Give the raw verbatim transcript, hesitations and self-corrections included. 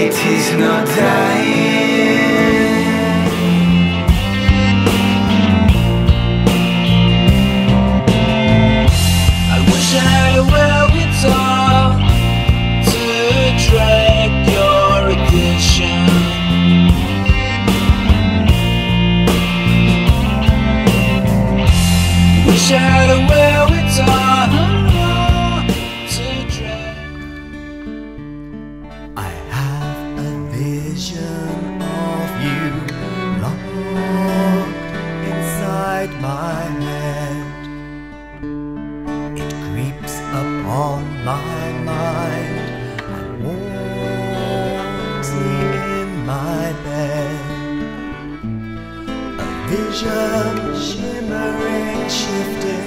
it is not dying. I wish I had a wherewithal to track your addiction. Wish I had a wherewithal to track. I have a vision of you locked inside my head. It creeps upon my mind and warms me in my bed. A vision shimmering, shifting